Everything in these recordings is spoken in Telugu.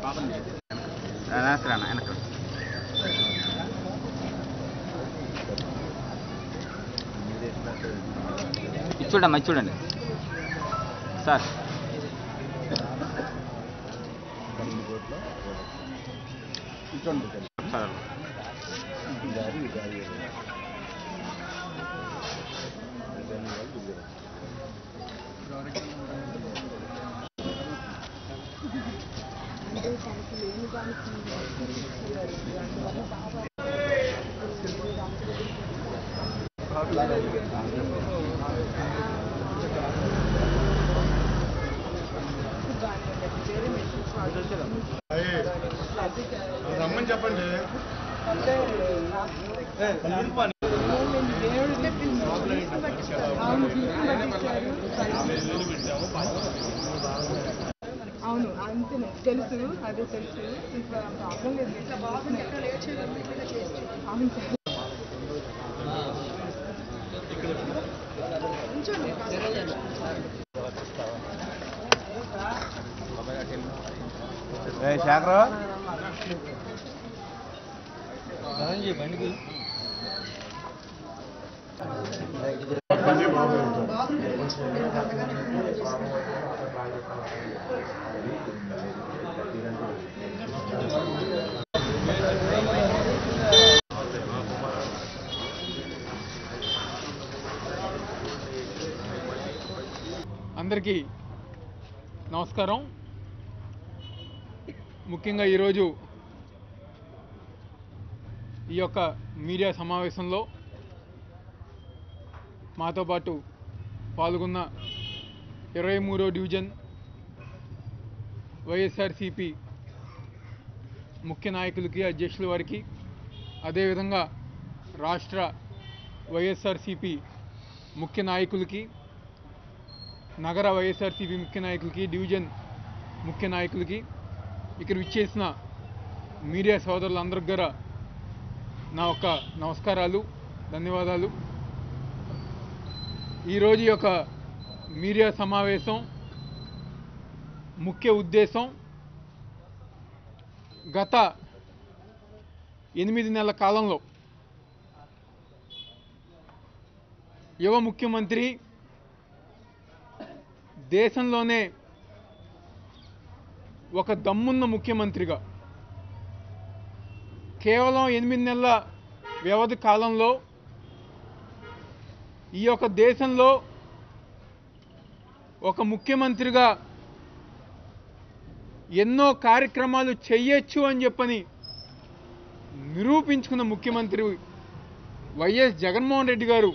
చూడమ్మా చూడండి సార్. సార్ రమ్మని చెప్పండి. అవును అంతే తెలుసు, అదే తెలుసు. ప్రాబ్లం లేదు. అవును సార్. శేఖర్ బండికి అందరికీ నమస్కారం. ముఖ్యంగా ఈరోజు ఈ యొక్క మీడియా సమావేశంలో మాతో పాటు పాల్గొన్న 23వ డివిజన్ వైఎస్ఆర్సిపి ముఖ్య నాయకులకి, అధ్యక్షుల వారికి, అదేవిధంగా రాష్ట్ర వైఎస్ఆర్సిపి ముఖ్య నాయకులకి, నగర వైఎస్ఆర్సిపి ముఖ్య నాయకులకి, డివిజన్ ముఖ్య నాయకులకి, ఇక్కడ విచ్చేసిన మీడియా సోదరులందరికీ కూడా నా యొక్క నమస్కారాలు, ధన్యవాదాలు. ఈరోజు యొక్క మీడియా సమావేశం ముఖ్య ఉద్దేశం గత 8 నెలల కాలంలో యువ ముఖ్యమంత్రి దేశంలోనే ఒక దమ్మున్న ముఖ్యమంత్రిగా కేవలం 8 నెలల వ్యవధి కాలంలో ఈ యొక్క దేశంలో ఒక ముఖ్యమంత్రిగా ఎన్నో కార్యక్రమాలు చేయొచ్చు అని చెప్పని నిరూపించుకున్న ముఖ్యమంత్రి వైఎస్ జగన్మోహన్ రెడ్డి గారు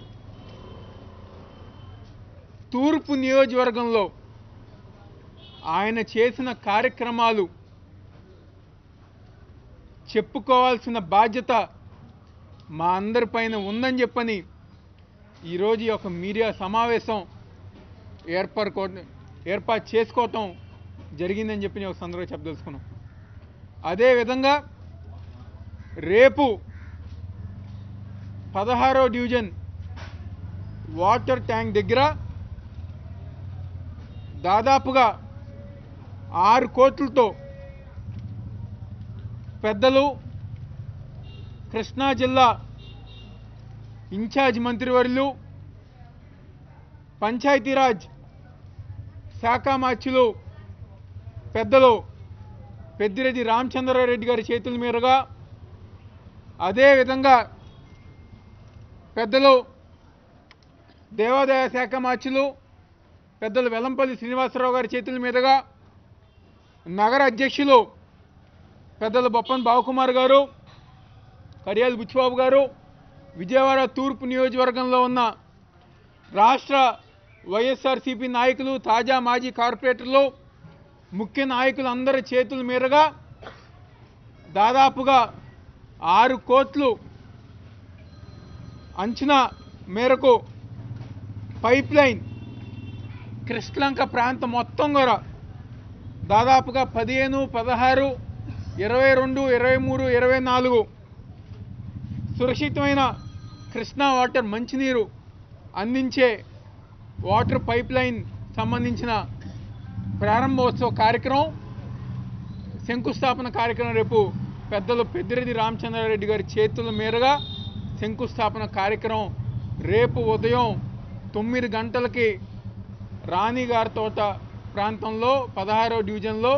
తూర్పు నియోజకవర్గంలో ఆయన చేసిన కార్యక్రమాలు చెప్పుకోవాల్సిన బాధ్యత మా అందరిపైన ఉందని చెప్పని ఈరోజు ఈ యొక్క మీడియా సమావేశం ఏర్పాటు చేసుకోవటం జరిగిందని చెప్పి నేను ఒక సందర్భంగా చెప్పదలుచుకున్నాం. అదేవిధంగా రేపు 16వ డివిజన్ వాటర్ ట్యాంక్ దగ్గర దాదాపుగా 6 కోట్లతో పెద్దలు కృష్ణా జిల్లా ఇన్ఛార్జ్ మంత్రివర్యులు, పంచాయతీరాజ్ శాఖ మార్చులు పెద్దలు పెద్దిరెడ్డి రామచంద్రారెడ్డి గారి చేతుల మీదుగా, అదేవిధంగా పెద్దలు దేవాదాయ శాఖ మార్చులు పెద్దలు వెల్లంపల్లి శ్రీనివాసరావు గారి చేతుల మీదుగా, నగర అధ్యక్షులు పెద్దలు బొప్పన్ బావకుమార్ గారు, కడియాల బుచ్చిబాబు గారు, విజయవాడ తూర్పు నియోజకవర్గంలో ఉన్న రాష్ట్ర వైఎస్ఆర్సిపి నాయకులు, తాజా మాజీ కార్పొరేటర్లు, ముఖ్య నాయకులు అందరి చేతుల మీదుగా దాదాపుగా 6 కోట్లు అంచనా మేరకు పైప్ లైన్ కృష్ణలంక ప్రాంతం మొత్తం కూడా దాదాపుగా 15, 16, 22, 23, 24 సురక్షితమైన కృష్ణా వాటర్ మంచినీరు అందించే వాటర్ పైప్ లైన్ సంబంధించిన ప్రారంభోత్సవ కార్యక్రమం శంకుస్థాపన కార్యక్రమం రేపు పెద్దలు పెద్దిరెడ్డి రామచంద్రారెడ్డి గారి చేతుల మీదుగా శంకుస్థాపన కార్యక్రమం రేపు ఉదయం 9 గంటలకి రాణిగారి తోట ప్రాంతంలో 16వ డివిజన్లో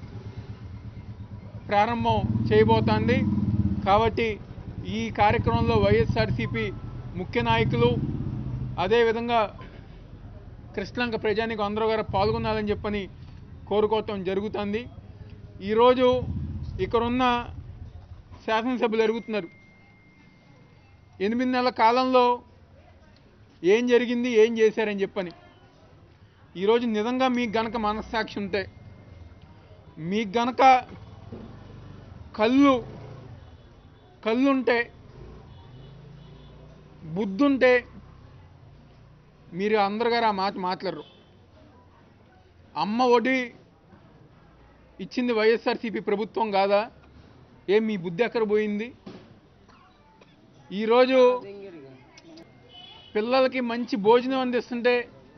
ప్రారంభం చేయబోతోంది. కాబట్టి ఈ కార్యక్రమంలో వైఎస్ఆర్సీపీ ముఖ్య నాయకులు అదేవిధంగా కృష్ణలంక ప్రజానికి అందరూ గారు పాల్గొనాలని చెప్పని కోరుకోవటం జరుగుతుంది. ఈరోజు ఇక్కడున్న శాసనసభ్యులు అడుగుతున్నారు 8 నెలల కాలంలో ఏం జరిగింది, ఏం చేశారని చెప్పని. ఈరోజు నిజంగా మీకు గనక మనస్సాక్షి ఉంటే, మీకు గనక కళ్ళుంటే, బుద్ధుంటే మీరు అందరు గారు ఆ మాట మాట్లాడరు. అమ్మ ఒడి ఇచ్చింది వైఎస్ఆర్సీపీ ప్రభుత్వం కాదా? మీ బుద్ధి ఎక్కడ పోయింది? ఈరోజు పిల్లలకి మంచి భోజనం అందిస్తుంటే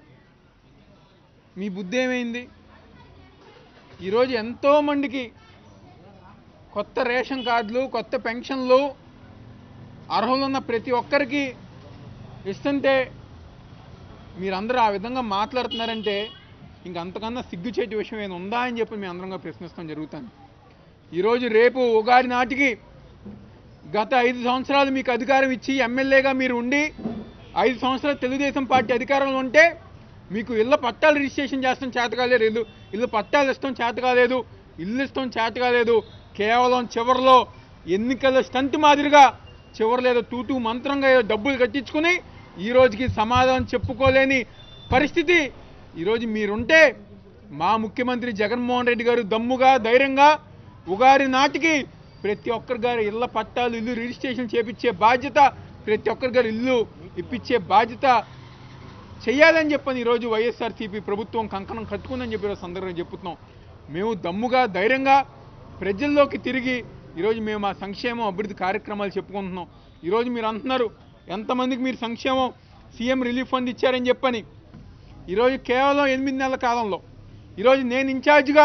మీ బుద్ధి ఏమైంది? ఈరోజు ఎంతోమందికి కొత్త రేషన్ కార్డులు, కొత్త పెన్షన్లు అర్హులున్న ప్రతి ఒక్కరికి ఇస్తుంటే మీరందరూ ఆ విధంగా మాట్లాడుతున్నారంటే ఇంకంతకన్నా సిగ్గుచేటి విషయం ఏమైనా ఉందా అని చెప్పి మీ అందరంగా ప్రశ్నిస్తాం జరుగుతుంది. ఈరోజు రేపు ఉగాది నాటికి గత 5 సంవత్సరాలు మీకు అధికారం ఇచ్చి ఎమ్మెల్యేగా మీరు ఉండి 5 సంవత్సరాలు తెలుగుదేశం పార్టీ అధికారంలో ఉంటే మీకు ఇళ్ళ పట్టాలు రిజిస్ట్రేషన్ చేస్తాం చేత కాలేదు, ఇల్లు పట్టాలు ఇస్తాం చేత కాలేదు, ఇల్లు ఇస్తాం చేత కాలేదు. కేవలం చివరిలో ఎన్నికల స్టంట్ మాదిరిగా చివరిలో ఏదో తూతూ మంత్రంగా ఏదో డబ్బులు కట్టించుకుని ఈ రోజుకి సమాధానం చెప్పుకోలేని పరిస్థితి ఈరోజు మీరుంటే మా ముఖ్యమంత్రి జగన్మోహన్ రెడ్డి గారు దమ్ముగా ధైర్యంగా ఉగాది నాటికి ప్రతి ఒక్కరి గారి ఇళ్ల పట్టాలు, ఇల్లు రిజిస్ట్రేషన్ చేపించే బాధ్యత, ప్రతి ఒక్కరి గారి ఇల్లు ఇప్పించే బాధ్యత చేయాలని చెప్పని ఈరోజు వైఎస్ఆర్సీపీ ప్రభుత్వం కంకణం కట్టుకుందని చెప్పి సందర్భంగా చెప్తున్నాం. మేము దమ్ముగా ధైర్యంగా ప్రజల్లోకి తిరిగి ఈరోజు మేము ఆ సంక్షేమం అభివృద్ధి కార్యక్రమాలు చెప్పుకుంటున్నాం. ఈరోజు మీరు అంటున్నారు ఎంతమందికి మీరు సంక్షేమం సీఎం రిలీఫ్ ఫండ్ ఇచ్చారని చెప్పని. ఈరోజు కేవలం 8 నెలల కాలంలో ఈరోజు నేను ఇన్ఛార్జిగా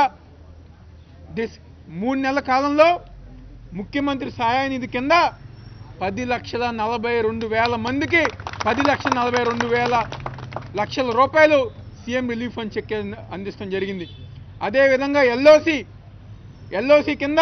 3 నెలల కాలంలో ముఖ్యమంత్రి సహాయ నిధి కింద 10,42,000 మందికి 10,42,000 రూపాయలు సీఎం రిలీఫ్ ఫండ్ చెక్ అందించడం జరిగింది. అదేవిధంగా ఎల్ఓసి కింద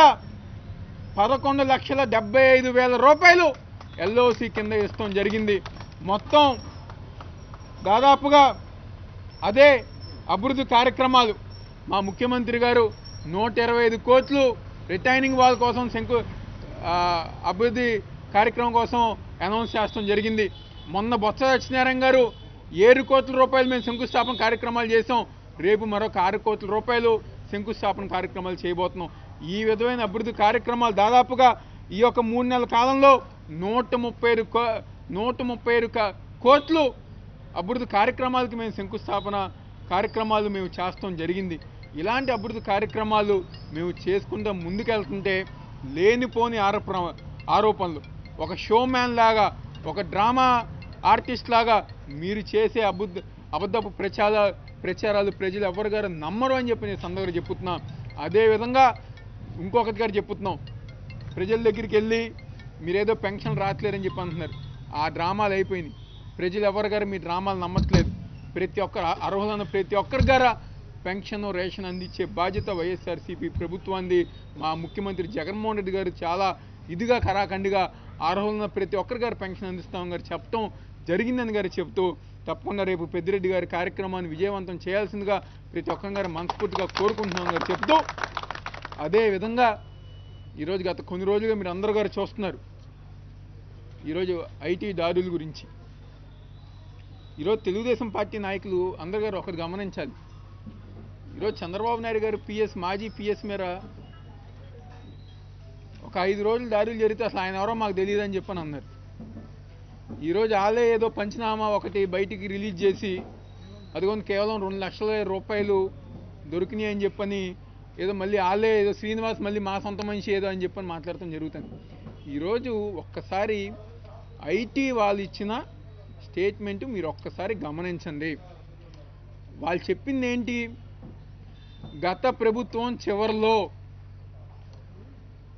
11,75,000 రూపాయలు ఎల్ఓసి కింద ఇస్తాం జరిగింది. మొత్తం దాదాపుగా అదే అభివృద్ధి కార్యక్రమాలు మా ముఖ్యమంత్రి గారు 125 కోట్లు రిటైనింగ్ వాల్ కోసం అభివృద్ధి కార్యక్రమం కోసం అనౌన్స్ చేస్తాం జరిగింది. మొన్న బొత్స సత్యనారాయణ గారు 7 కోట్ల రూపాయలు మేము శంకుస్థాపన కార్యక్రమాలు చేసాం. రేపు మరొక 6 కోట్ల రూపాయలు శంకుస్థాపన కార్యక్రమాలు చేయబోతున్నాం. ఈ విధమైన అభివృద్ధి కార్యక్రమాలు దాదాపుగా ఈ యొక్క 3 నెలల కాలంలో 137 కోట్లు అభివృద్ధి కార్యక్రమాలకి మేము శంకుస్థాపన కార్యక్రమాలు మేము చేస్తాం జరిగింది. ఇలాంటి అభివృద్ధి కార్యక్రమాలు మేము చేసుకుంటూ ముందుకెళ్తుంటే లేనిపోని ఆరోపణలు, ఒక షోమ్యాన్ లాగా, ఒక డ్రామా ఆర్టిస్ట్ లాగా మీరు చేసే అబద్ధపు ప్రచారాలు ప్రజలు ఎవరి గారు నమ్మరు అని చెప్పి నేను సందర్భంగా చెప్పుతున్నా. అదేవిధంగా ఇంకొకటి గారు చెప్పుతున్నాం, ప్రజల దగ్గరికి వెళ్ళి మీరేదో పెన్షన్ రావట్లేరని చెప్పి అంటున్నారు. ఆ డ్రామాలు అయిపోయినాయి. ప్రజలు ఎవరి గారు మీ డ్రామాలు నమ్మట్లేదు. ప్రతి ఒక్కరు అర్హులైన ప్రతి ఒక్కరి గారా పెన్షన్ రేషన్ అందించే బాధ్యత వైఎస్ఆర్సీపీ ప్రభుత్వాన్ని మా ముఖ్యమంత్రి జగన్మోహన్ రెడ్డి గారు చాలా ఇదిగా కరాఖండిగా అర్హులైన ప్రతి ఒక్కరి గారు పెన్షన్ అందిస్తామని గారు చెప్పడం జరిగిందని గారు చెప్తూ తప్పకుండా రేపు పెద్దిరెడ్డి గారి కార్యక్రమాన్ని విజయవంతం చేయాల్సిందిగా ప్రతి ఒక్కరి గారు మనస్ఫూర్తిగా కోరుకుంటున్నాం గారు చెప్తూ, అదేవిధంగా ఈరోజు గత కొన్ని రోజులుగా మీరు అందరూ గారు చూస్తున్నారు ఈరోజు ఐటీ దాడుల గురించి. ఈరోజు తెలుగుదేశం పార్టీ నాయకులు అందరు గారు ఒకటి గమనించాలి. ఈరోజు చంద్రబాబు నాయుడు గారు మాజీ పిఎస్ మీద ఒక 5 రోజులు దాడులు జరిగితే అసలు ఆయన ఎవరో మాకు తెలియదని చెప్పని అన్నారు. ఈరోజు వాళ్ళే ఏదో పంచనామా ఒకటి బయటికి రిలీజ్ చేసి అదిగొని కేవలం 2 లక్షల రూపాయలు దొరికినాయి అని చెప్పని ఏదో మళ్ళీ వాళ్ళే ఏదో శ్రీనివాస్ మళ్ళీ మా సొంత మనిషి ఏదో అని చెప్పని మాట్లాడటం జరుగుతుంది. ఈరోజు ఒక్కసారి ఐటీ వాళ్ళు ఇచ్చిన స్టేట్మెంట్ మీరు ఒక్కసారి గమనించండి. వాళ్ళు చెప్పింది ఏంటి? గత ప్రభుత్వం చివరిలో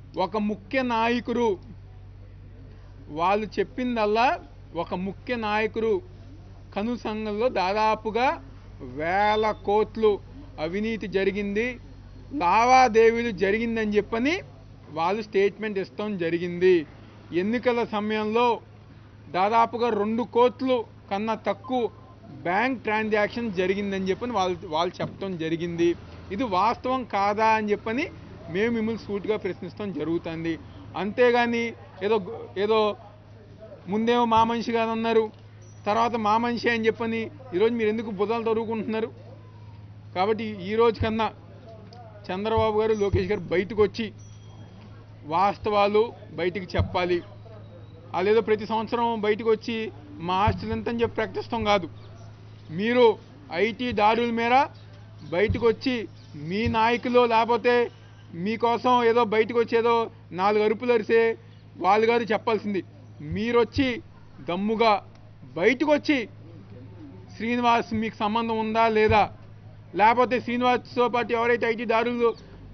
ఒక ముఖ్య నాయకుడు వాళ్ళు చెప్పిందల్లా ఒక ముఖ్య నాయకుడు కనుసంగంలో దాదాపుగా 1000 కోట్లు అవినీతి జరిగింది, లావాదేవీలు జరిగిందని చెప్పని వాళ్ళు స్టేట్మెంట్ ఇస్తాం జరిగింది. ఎన్నికల సమయంలో దాదాపుగా 2 కోట్లు కన్నా తక్కువ బ్యాంక్ ట్రాన్సాక్షన్ జరిగిందని చెప్పని వాళ్ళు చెప్పడం జరిగింది. ఇది వాస్తవం కాదా అని చెప్పని మేము మిమ్మల్ని సూటిగా ప్రశ్నిస్తాం జరుగుతుంది. అంతేగాని ఏదో ముందేమో మా మనిషి కాదన్నారు, తర్వాత మా మనిషి అని చెప్పని ఈరోజు మీరు ఎందుకు బుధాలు తరుగుకుంటున్నారు? కాబట్టి ఈ రోజు కన్నా చంద్రబాబు గారు, లోకేష్ గారు బయటకు వచ్చి వాస్తవాలు బయటికి చెప్పాలి. అదేదో ప్రతి సంవత్సరం బయటకు వచ్చి మా ఆస్తులు ఎంత అని చెప్పి ప్రకటిస్తాం కాదు. మీరు ఐటీ దారుల మేర బయటకు వచ్చి మీ నాయకులు లేకపోతే మీకోసం ఏదో బయటకు వచ్చి ఏదో 4 అరుపులు అరిసే వాళ్ళు కాదు చెప్పాల్సింది. మీరు వచ్చి దమ్ముగా బయటకు వచ్చి శ్రీనివాస్ మీకు సంబంధం ఉందా లేదా, లేకపోతే శ్రీనివాస్తో పాటు ఎవరైతే ఐటీ దారులు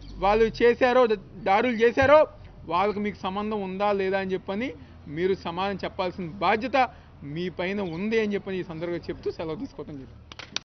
చేశారో వాళ్ళకి మీకు సంబంధం ఉందా లేదా అని చెప్పని మీరు సమాధానం చెప్పాల్సిన బాధ్యత మీ పైన ఉంది అని చెప్పని ఈ సందర్భంగా చెప్తూ సెలవు తీసుకోవటం జరిగింది.